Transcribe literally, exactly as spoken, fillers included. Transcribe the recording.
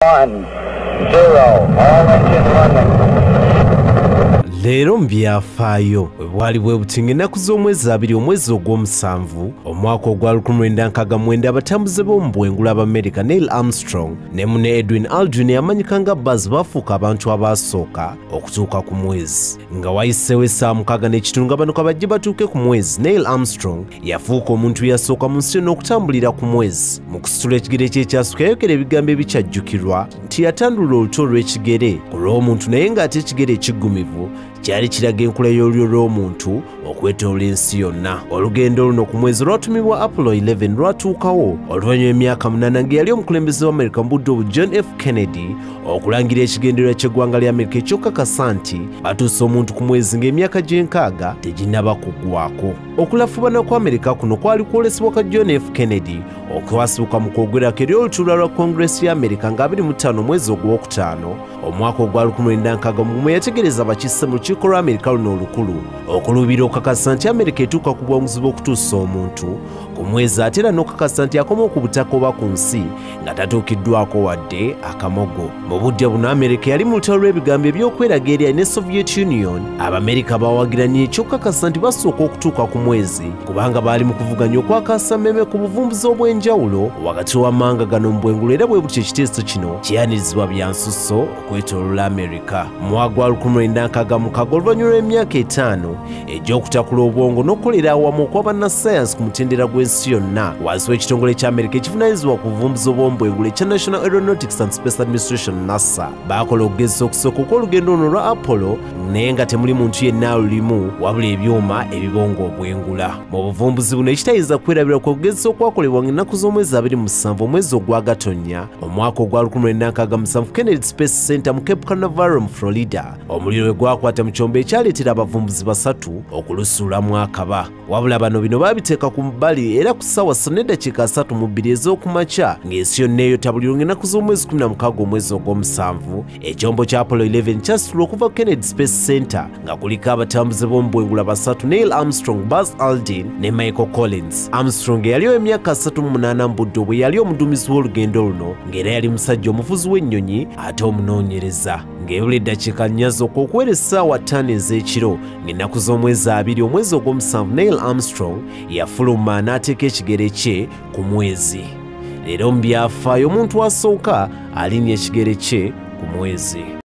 One, zero, all engine running. Leero mu byafaayo bwebwali bwebuti ng'ennaku z'omwezi abiri omwezi ogw'omusanvu omwaka ogwa lukumi lwenda nkaaga mu mwenda abatambuze b'omubwengula ABAMERICA Neil Armstrong ne munne EDWIN ALDRIN eyamanyika nga Buzz bafuuka abantu abasooka okutuuka ku mwezi. Nga wayiseewo essaawa mukaaga n'ekitundu nga bano kabajje batuuke ku mwezi, Neil Armstrong yafuuka omuntu eyasooka mu nsi yonna okutambulira ku mwezi. Mu kusitula ekigere kye ekyasooka yayogera ebigambo ebikyajjukirwa nti yatandula oluto olw'ekigere ku lw'omuntu naye ng'ate ekigere ekiggumivu kyali kiraga enkula y'olulyo lw'omuntu okwetooloola ensi yonna. Olugendo luno ku mwezi lwatumibwa Apollo eleven lwatuukawo oluvannyuma emyaka munaana ng'eyali omukulembeze w'America mu budde obwo John F. Kennedy okulangira ekigendererwa ky'eggwanga lya America eky'okkakasa nti batuuse omuntu ku mwezi ng'emyaka gy'enkaaga teginnaba kuggwaako. Okulafubana kwa America kuno kwali kwolesebwa ka John F. Kennedy okwasibuka mu kwogwerako eri olutuula lwa Congress ya America nga abiri mu ttaano omwezi ogwokutaano omwaka ogwa lukumi lwenda nkaaga mu gumu yategereza bakisse mu lukiiko lwa America luno olukulu okuluubira okukakasa nti America etuuka ku bwanguzi bw'okutuusa omuntu ku mwezi ate era n'okukakasa nti akoma ku butaka oba ku nsi nga tatuukiddwako wadde akamogo. Mu budde buno America yali mu lutalo lw'ebigambo eby'okweraga erya ne Soviet Union. Abamerica bawagiranye ekyokukakasa nti basooka okutuuka ku mwezi kubanga baali mu kuvuganya okwakasa mmeme ku buvumbuzi obw'enjawulo wakati w'amawanga gano mu bwengula era bwe buti ekiteeso kino kyeyanirizibwa bya nsusso okwetooloola America. Mu mwaka gwa lukumi lwenda nkaaga mu mukaaga oluvannyuma lw'emyaka etaano egy'okutakula obwongo n'okukolera awamu okw'abannasayansi ku mutendera gw'ensi yonna wansi w'ekitongole kya America ekivunaanyizibwa ku buvumbuzi obw'ombwengula ekya National Aeronautics and Space Administration NASA baakola okugezesa okusooka okw'olugendo luno lwa Apollo naye nga temuli muntu yenna alulimu wabula ebyuma ebibonga obwengula. Mu buvumbuzi buno ekitayinza kwerabira ku okugezesa okwakolebwa ng'ennaku z'omwezi abiri mu musanvu omwezi ogwa Gatonnya omwaka ogwa lukumi lwenda nkaaga mu musanvu Kennedy Space Center mu Cape Canaveral mu Florida omuliro we gwakwata mu kyombo ekyaleetera abavumbuzi basatu okulusuulamu akaba. Wabula bano bino baabiteeka ku bbali era ku ssaawa ssatu n'eddakiika asatu mu bbiri ez'okumakya ng'ensi yonna eyotabulirwa ng'ennaku z'omwezi kumi na mukaaga omwezi ogw'omusanvu ekyombo kya Apollo eleven kyasitulwa okuva Kennedy Space Center nga kuliko abatambuze b'omubwengula basatu Neil Armstrong, Buzz Aldrin ne Michael Collins. Armstrong eyaliwo emyaka asatu mu munaana mu budde obwe yali omuduumizi w'olugendo luno ng'era yali musajja omuvuzi w'ennyonyi ate omunoonyereza. Ng'ebula eddakiika nnya zokka okuwera essaawa ttaano ez'ekiro ng'ennaku z'omwezi abiri omwezi ogw'omusanvu Neil Armstrong yafuluma n'ateeka ekigere kye ku mwezi. Leero mu byafaayo omuntu asooka alinnya ekigere kye ku mwezi.